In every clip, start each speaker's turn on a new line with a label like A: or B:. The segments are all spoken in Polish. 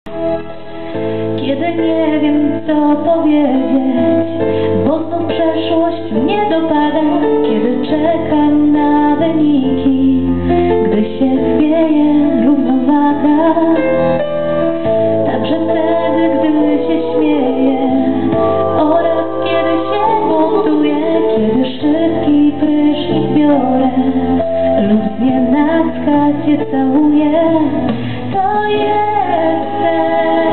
A: Kiedy nie wiem, co powiedzieć, bo znów przeszłość mnie dopada. Kiedy czekam na wyniki, gdy się chwieje równowaga. Także wtedy, gdy się śmieję oraz kiedy się buntuję, kiedy szybki prysznic biorę lub znienacka cię całuję, to jestem.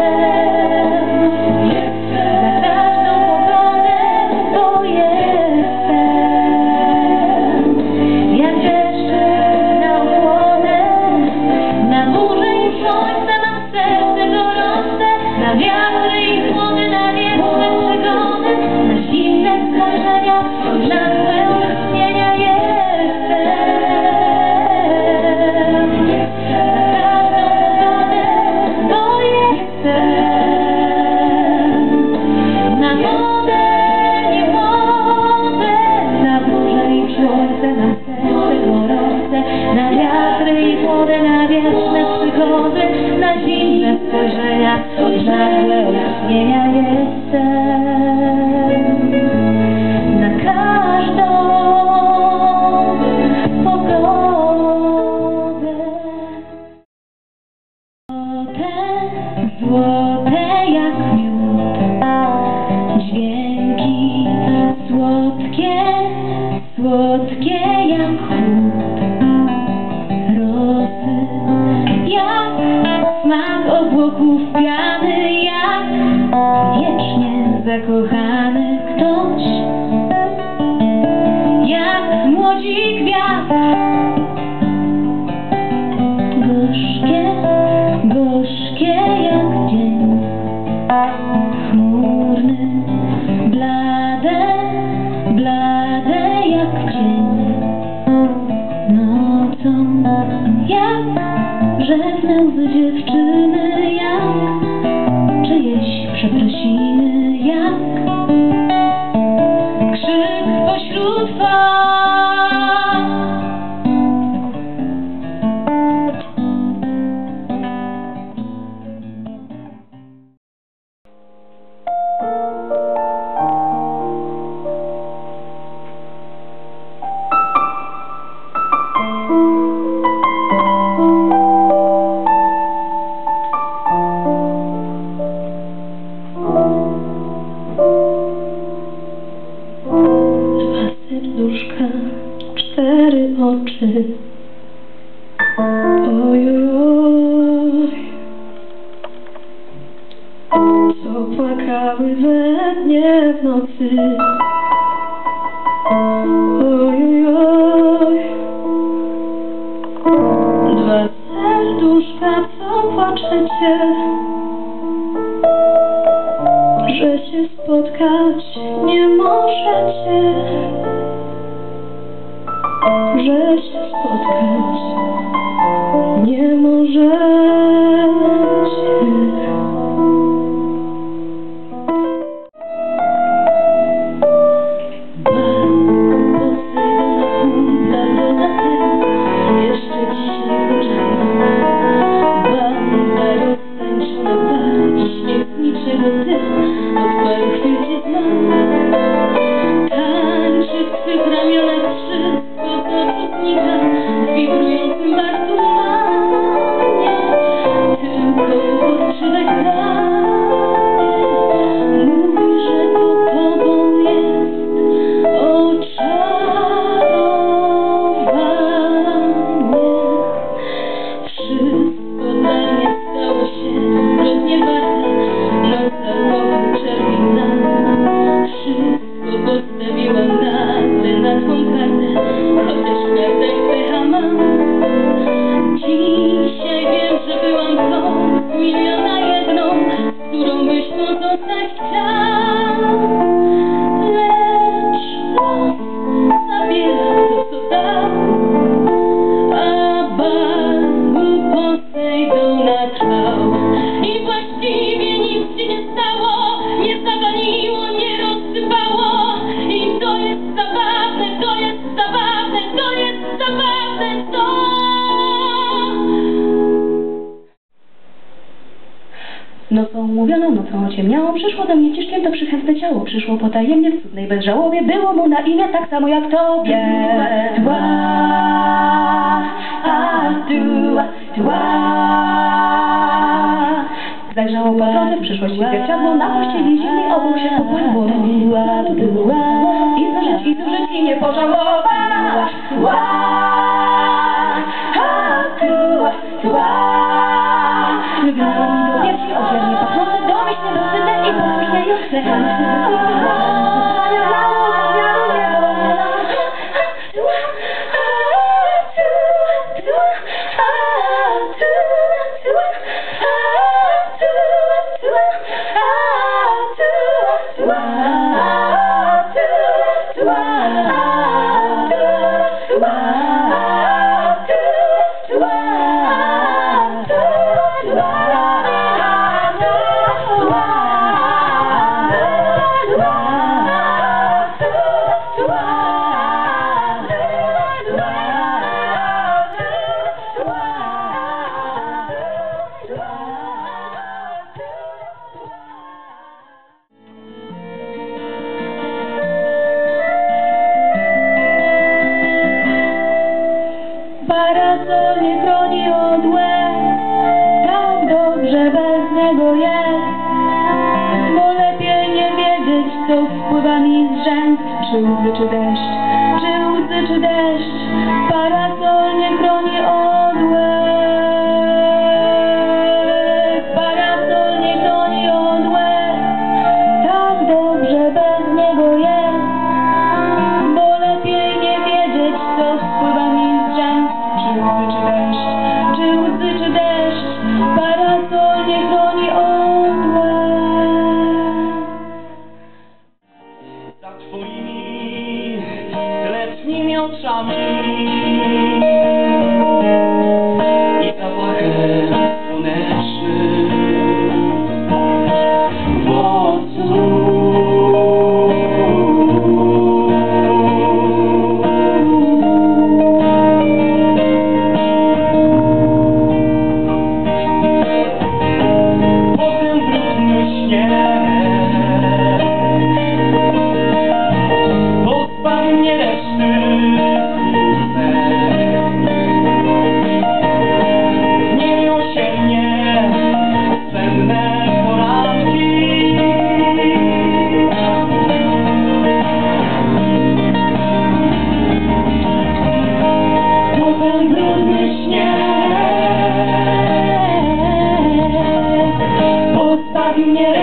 A: Na każdą pogodę to jestem. Jak deszcze na ochłonę, na burzę i słońce mam serce gorące, na wiatry i chłody, na wieczne przygody, na zimne spojrzenia, nagłe istnienia jestem. Na każdą pogodę to jestem. Na wodę i wodę, na burzę i słońce, na serce gorące, na wiatry i chłody, na wieczne przygody, na zimne spojrzenia, nagłe istnienia jestem. Na każdą pogodę. Złote jak miód, dźwięki słodkie, słodkie jak chłód rosy, jak smak obłoków piany, jak wiecznie zakochany ktoś, jak młodzi gwiazd. Gorzkie, gorzkie jak dzień chmurny, blade, blade jak cień. Nocą jak rzewne łzy dziewczyny, jak czyjeś przeprosiny, jak krzyk pośród fal. Dwa serduszka, cztery oczy. Ojoj, co płakały we dnie w nocy. Ojoj, dwa serduszka, co płaczecie, że się spotkać nie możecie, że się spotkać nie możecie. Jeszcze dzisiaj pożarna banda roztańczona bar, śmiech niczego typu, od paru chwil cię znam. Tańczy w twych ramionach wszystko, co czutnika, w wibrującym barku manie.
B: Nocą mówioną, nocą ociemniałą, przyszło do mnie ciszkiem to przychętne ciało, przyszło potajemnie w cudnej bezżałobie, było mu na imię tak samo jak tobie. Zajrzało po drodze w przyszłości zwierciadło, na pościeli zimnej obok się pokładło. I zużyć i nie pożałować. Wyglądał do wierci, odwiernie pachnące, domyślnie bezwydne i posłuszniejące. Parasol nie chroni od łez, tak dobrze bez niego jest, bo lepiej nie wiedzieć, co spływa mi z rzęs, czy łzy, czy deszcz, czy łzy, czy deszcz. Parasol nie chroni od łez, parasol nie chroni od łez, tak dobrze bez niego jest, bo lepiej nie wiedzieć, co spływa mi z rzęs. Czy łzy, czy deszcz, parasol nie chroni od łez.
C: Za twoimi letnimi oczami i zapachem słonecznym włosów.
A: Nie